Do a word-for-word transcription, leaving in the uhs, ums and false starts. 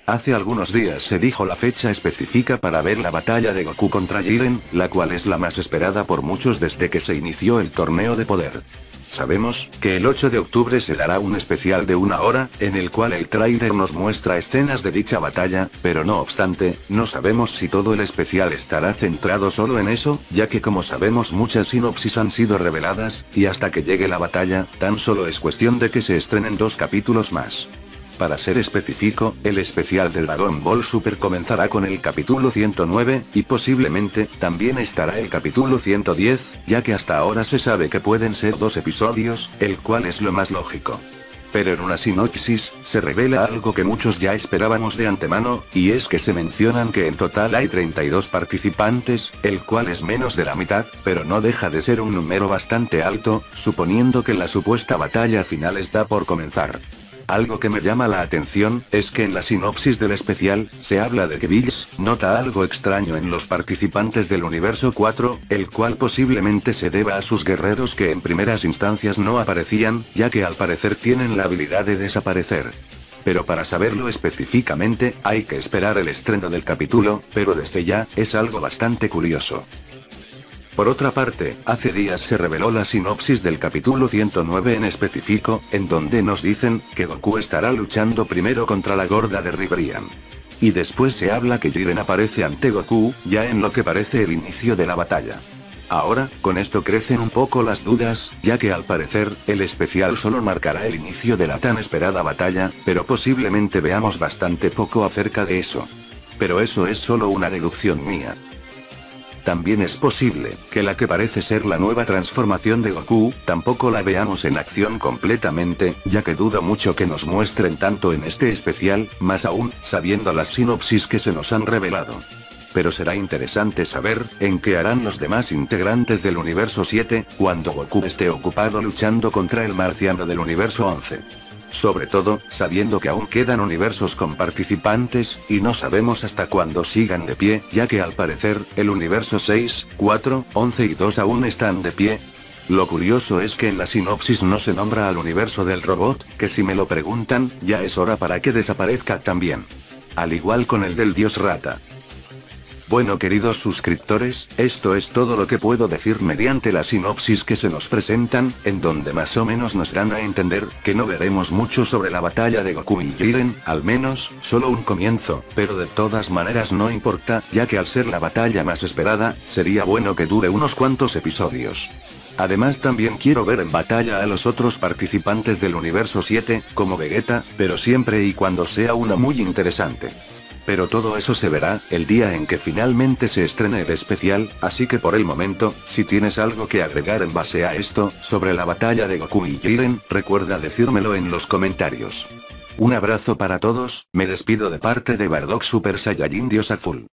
Hace algunos días se dijo la fecha específica para ver la batalla de Goku contra Jiren, la cual es la más esperada por muchos desde que se inició el torneo de poder. Sabemos que el ocho de octubre se dará un especial de una hora, en el cual el tráiler nos muestra escenas de dicha batalla, pero no obstante, no sabemos si todo el especial estará centrado solo en eso, ya que como sabemos muchas sinopsis han sido reveladas, y hasta que llegue la batalla, tan solo es cuestión de que se estrenen dos capítulos más. Para ser específico, el especial de Dragon Ball Super comenzará con el capítulo ciento nueve, y posiblemente, también estará el capítulo ciento diez, ya que hasta ahora se sabe que pueden ser dos episodios, el cual es lo más lógico. Pero en una sinopsis, se revela algo que muchos ya esperábamos de antemano, y es que se mencionan que en total hay treinta y dos participantes, el cual es menos de la mitad, pero no deja de ser un número bastante alto, suponiendo que la supuesta batalla final está por comenzar. Algo que me llama la atención, es que en la sinopsis del especial, se habla de que Bills nota algo extraño en los participantes del universo cuatro, el cual posiblemente se deba a sus guerreros que en primeras instancias no aparecían, ya que al parecer tienen la habilidad de desaparecer. Pero para saberlo específicamente, hay que esperar el estreno del capítulo, pero desde ya, es algo bastante curioso. Por otra parte, hace días se reveló la sinopsis del capítulo ciento nueve en específico, en donde nos dicen, que Goku estará luchando primero contra la gorda de Ribrian. Y después se habla que Jiren aparece ante Goku, ya en lo que parece el inicio de la batalla. Ahora, con esto crecen un poco las dudas, ya que al parecer, el especial solo marcará el inicio de la tan esperada batalla, pero posiblemente veamos bastante poco acerca de eso. Pero eso es solo una deducción mía. También es posible, que la que parece ser la nueva transformación de Goku, tampoco la veamos en acción completamente, ya que dudo mucho que nos muestren tanto en este especial, más aún, sabiendo las sinopsis que se nos han revelado. Pero será interesante saber, en qué harán los demás integrantes del universo siete, cuando Goku esté ocupado luchando contra el marciano del universo once. Sobre todo, sabiendo que aún quedan universos con participantes, y no sabemos hasta cuándo sigan de pie, ya que al parecer, el universo seis, cuatro, once y dos aún están de pie. Lo curioso es que en la sinopsis no se nombra al universo del robot, que si me lo preguntan, ya es hora para que desaparezca también. Al igual con el del dios rata. Bueno, queridos suscriptores, esto es todo lo que puedo decir mediante la sinopsis que se nos presentan, en donde más o menos nos dan a entender, que no veremos mucho sobre la batalla de Goku y Jiren, al menos, solo un comienzo, pero de todas maneras no importa, ya que al ser la batalla más esperada, sería bueno que dure unos cuantos episodios. Además también quiero ver en batalla a los otros participantes del universo siete, como Vegeta, pero siempre y cuando sea una muy interesante. Pero todo eso se verá, el día en que finalmente se estrene el especial, así que por el momento, si tienes algo que agregar en base a esto, sobre la batalla de Goku y Jiren, recuerda decírmelo en los comentarios. Un abrazo para todos, me despido de parte de Bardock Super Saiyajin Dios Azul.